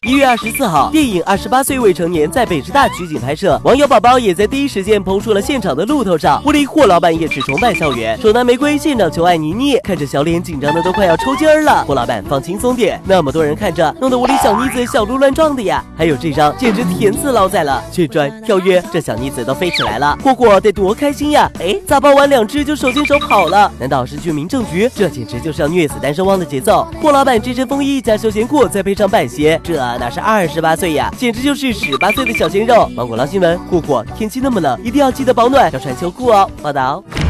1月24号，电影《28岁未成年》在北师大取景拍摄，网友宝宝也在第一时间抛出了现场的路透照。屋里霍老板也是重返校园，手拿玫瑰现场求爱倪妮，看着小脸紧张的都快要抽筋儿了。霍老板放轻松点，那么多人看着，弄得屋里小妮子小鹿乱撞的呀。还有这张简直甜死老仔了，旋转跳跃，这小妮子都飞起来了，霍霍得多开心呀！哎，咋抱完2只就手牵手跑了？难道是去民政局？这简直就是要虐死单身汪的节奏。霍老板这身风衣加休闲裤，再配上板鞋，这哪是28岁呀，简直就是18岁的小鲜肉。芒果捞新闻，霍霍天气那么冷，一定要记得保暖，要穿秋裤哦。报道。